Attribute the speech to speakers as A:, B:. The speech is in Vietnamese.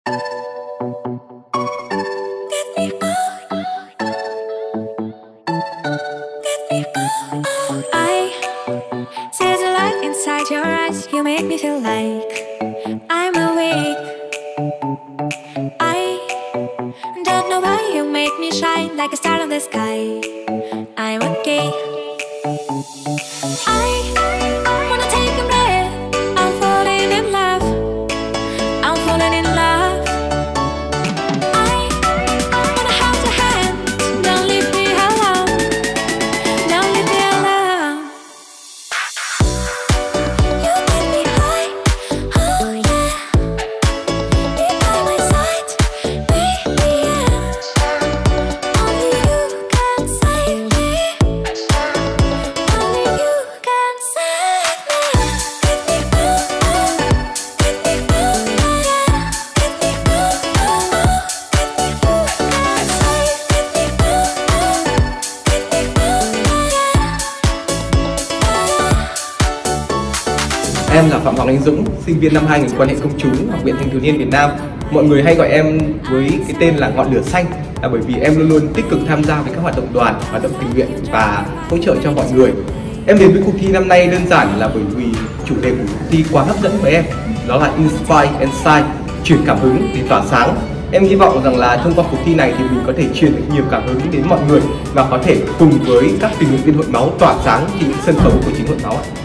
A: see the light inside your eyes. You make me feel like I'm awake. I don't know why you make me shine like a star in the sky. I'm okay. I wanna take a breath. I'm falling in love. I'm falling in love. I wanna hold your hand. Don't leave me alone. Don't leave me alone. You make me high. Oh yeah. Be by my side. Be the end. Only you can save me. Only you can save me. Get me through. Get me through. Yeah. Get me through. Get me through. Can save. Get me through. Get me through. Yeah.
B: Em là Phạm Hoàng Anh Dũng, sinh viên năm 2000 quan hệ công chúng, Học viện Thanh thiếu niên Việt Nam. Mọi người hay gọi em với cái tên là ngọn lửa xanh là bởi vì em luôn luôn tích cực tham gia với các hoạt động đoàn, hoạt động tình nguyện và hỗ trợ cho mọi người. Em đến với cuộc thi năm nay đơn giản là bởi vì chủ đề của cuộc thi quá hấp dẫn với em, đó là Inspire and Shine, truyền cảm hứng để tỏa sáng. Em hy vọng rằng là thông qua cuộc thi này thì mình có thể truyền được nhiều cảm hứng đến mọi người và có thể cùng với các tình nguyện viên Hội Máu tỏa sáng trên những sân khấu của chính Hội Máu ạ.